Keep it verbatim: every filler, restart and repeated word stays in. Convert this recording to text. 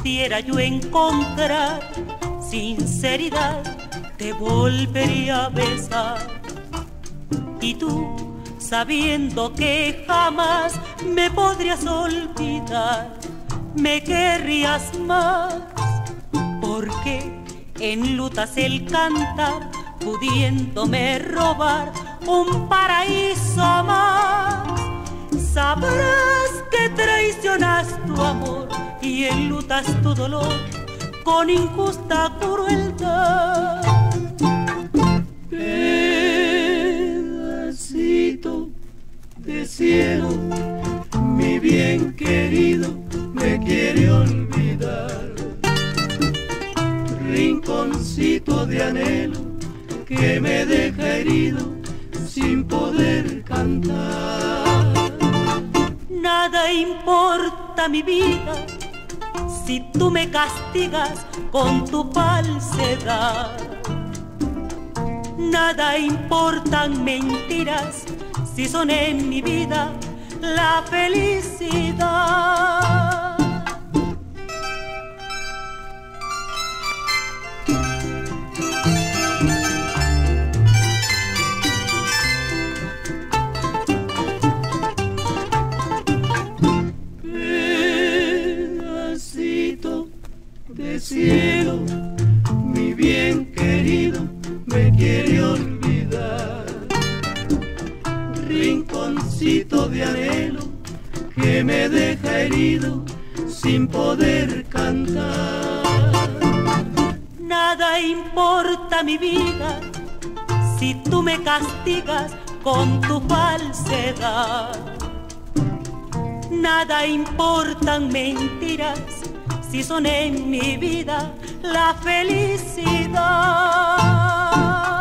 pudiera yo encontrar sinceridad, te volvería a besar. Y tú, sabiendo que jamás me podrías olvidar, me querrías más, porque enlutas el cantar, pudiéndome robar un paraíso más. Sabrás que traicionas tu amor y enlutas tu dolor con injusta crueldad. Pedacito de cielo, mi bien querido me quiere olvidar. Rinconcito de anhelo que me deja herido sin poder cantar. Nada importa mi vida si tú me castigas con tu falsedad. Nada importan mentiras si son en mi vida la felicidad. Pedacito de cielo, mi bien querido me quiere olvidar. Rinconcito de anhelo que me deja herido sin poder cantar. Nada importa mi vida si tú me castigas con tu falsedad. Nada importan mentiras si son en mi vida la felicidad.